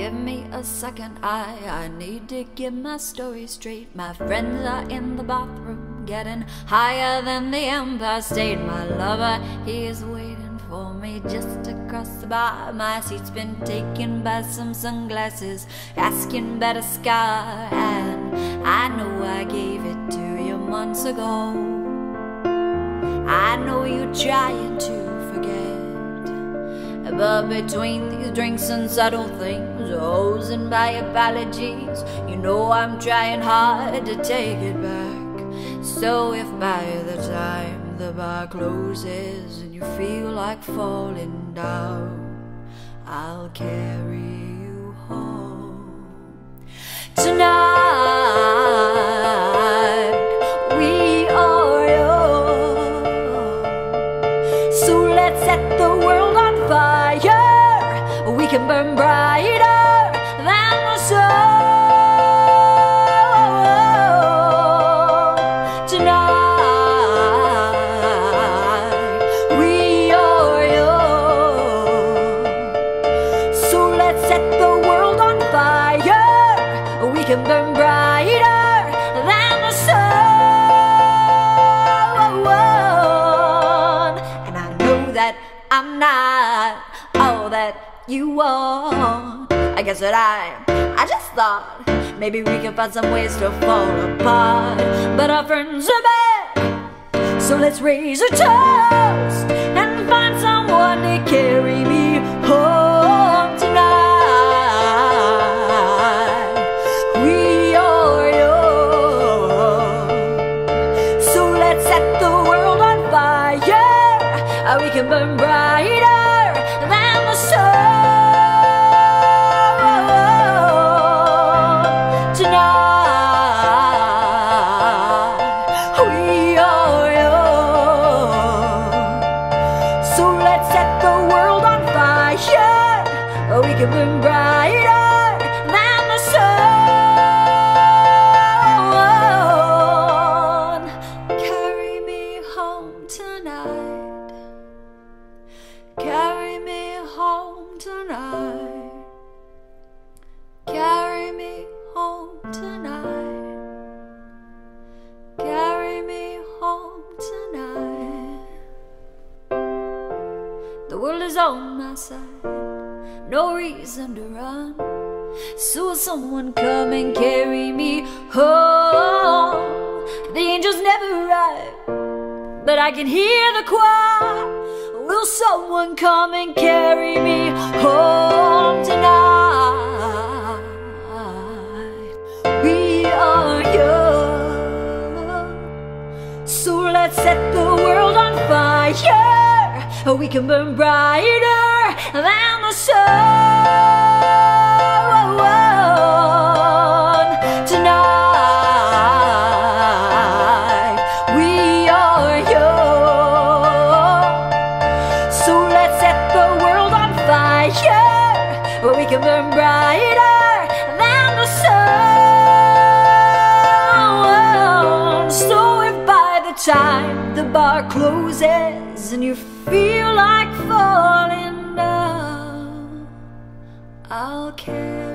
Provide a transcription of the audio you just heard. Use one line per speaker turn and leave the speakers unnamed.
give me a second, I need to get my story straight. My friends are in the bathroom, getting higher than the Empire State. My lover, he is waiting for me just across the bar. My seat's been taken by some sunglasses, asking about a scar. And I know I gave it to you months ago. I know you're trying to forget, but between these drinks and subtle things, O's and my apologies, you know I'm trying hard to take it back. So if by the time the bar closes and you feel like falling down, I'll carry you home. Tonight we are young, so let's set the world on fire. We can burn brighter than the sun. Tonight we are young, so let's set the world on fire. We can burn brighter than the sun. And I know that I'm not all that you want. I guess that I just thought maybe we could find some ways to fall apart, but our friends are bad, so let's raise a toast and find someone to carry me home tonight. We are young, so let's set the world on fire. We can burn brighter than the sun. Tonight we are young, so let's set the world on fire. We can burn brighter than the sun. Carry me home tonight. Carry me home tonight. Carry me home tonight. Carry me home tonight. The world is on my side, no reason to run, so will someone come and carry me home? The angels never arrive, but I can hear the choir. Will someone come and carry me home tonight? We are young, so let's set the world on fire. We can burn brighter than the sun. Tonight we are young, so let's set the world on fire. We can burn brighter than the sun. So if by the time the bar closes and you feel like falling down, I'll carry